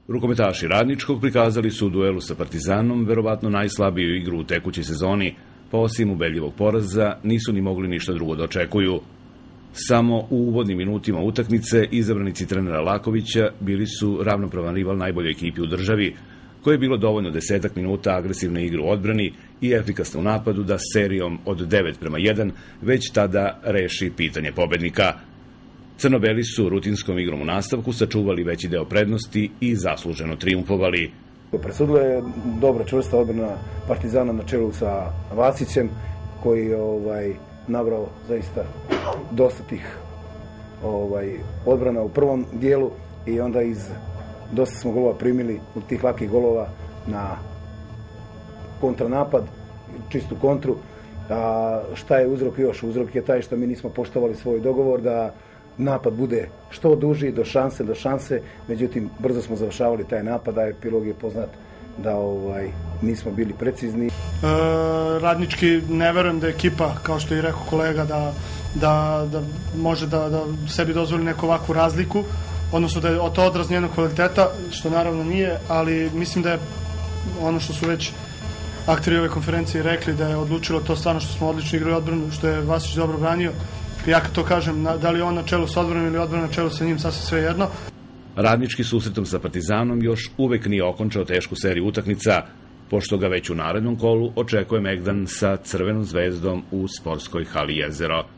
Rukometaši Radničkog prikazali su u duelu sa Partizanom verovatno najslabiju igru u tekućoj sezoni, pa osim ubedljivog poraza nisu ni mogli ništa drugo da očekuju. Samo u uvodnim minutima utakmice izabranici trenera Lakovića bili su ravnopravan rival najboljoj ekipi u državi, koje je bilo dovoljno 10 minuta agresivne igre u odbrani i efikasno u napadu da serijom od 9:1 već tada reši pitanje pobednika. Crno-beli su rutinskom igrom u nastavku sačuvali veći deo prednosti i zasluženo trijumfovali. Presudila je dobra čvrsta odbrana Partizana na čelu sa Vasićem, koji je nabrao zaista dosta tih odbrana u prvom dijelu i onda dosta smo golova primili od tih lakih golova na kontranapad, čistu kontru. A šta je uzrok još? Uzrok je taj što mi nismo poštovali svoj dogovor da napad bude što duži, do šanse, međutim brzo smo završavali taj napad, a epilog je poznat da nismo bili precizni. Radnički, ne verujem da je ekipa, kao što je rekao kolega, da može da sebi dozvoli neku ovakvu razliku, odnosno da je to odraz njenog kvaliteta, što naravno nije, ali mislim da je ono što su već akteri ove konferencije rekli, da je odlučilo to stvarno što smo odlično igrali odbranu, što je Vasić dobro branio. Ja kad to kažem, da li je on na čelu sa odbranom ili odbrana na čelu sa njim, sasvim sve jedno. Radnički susretom sa Partizanom još uvek nije okončao tešku seriju utakmica, pošto ga već u narednom kolu očekuje Megdan sa Crvenom zvezdom u sportskoj hali Jezero.